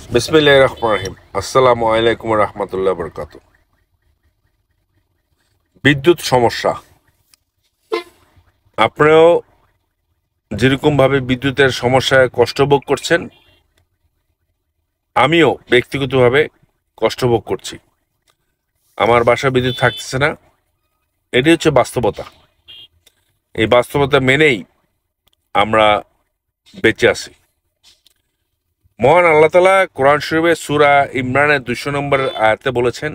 বিসমিল্লাহির রহমানির রহিম। আসসালামু আলাইকুম ওয়া রাহমাতুল্লাহি ওয়া বারাকাতুহু। বিদ্যুৎ সমস্যা, আপনারাও যেরকমভাবে বিদ্যুতের সমস্যায় কষ্ট ভোগ করছেন, আমিও ব্যক্তিগতভাবে কষ্ট ভোগ করছি। আমার বাসায় বিদ্যুৎ থাকতেছে না, এটি হচ্ছে বাস্তবতা। এই বাস্তবতা মেনেই আমরা বেঁচে আছি। মহান আল্লাহ তাআলা কোরআন শরীফে সূরা ইমরানের 200 নম্বর আয়াতে বলেছেন,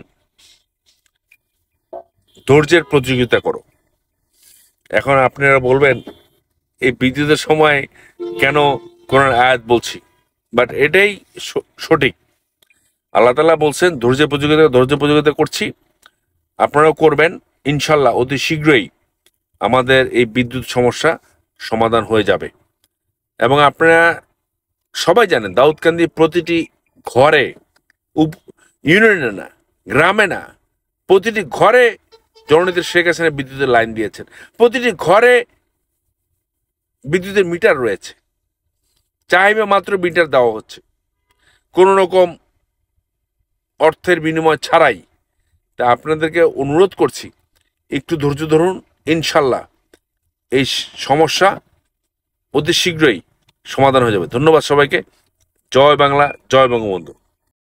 ধৈর্যের প্রতিযোগিতা করো। এখন আপনারা বলবেন, এই বিদ্যুতের সময় কেন কোরআন আয়াত বলছি, বাট এটাই সঠিক। আল্লাহ তাআলা বলছেন ধৈর্য প্রতিযোগিতা করছি, আপনারাও করবেন ইনশাল্লাহ। অতি শীঘ্রই আমাদের এই বিদ্যুৎ সমস্যা সমাধান হয়ে যাবে। এবং আপনারা সবাই জানেন, দাউদকান্দি প্রতিটি ঘরে, ইউনিয়নে না, গ্রামে না, প্রতিটি ঘরে জননেত্রী শেখ হাসিনা বিদ্যুতের লাইন দিয়েছেন। প্রতিটি ঘরে বিদ্যুতের মিটার রয়েছে, চাইবে মাত্র মিটার দেওয়া হচ্ছে, কোনো রকম অর্থের বিনিময় ছাড়াই। তা আপনাদেরকে অনুরোধ করছি, একটু ধৈর্য ধরুন, ইনশাল্লাহ এই সমস্যা অতি শীঘ্রই সমাধান হয়ে যাবে। ধন্যবাদ সবাইকে। জয় বাংলা, জয় বঙ্গবন্ধু।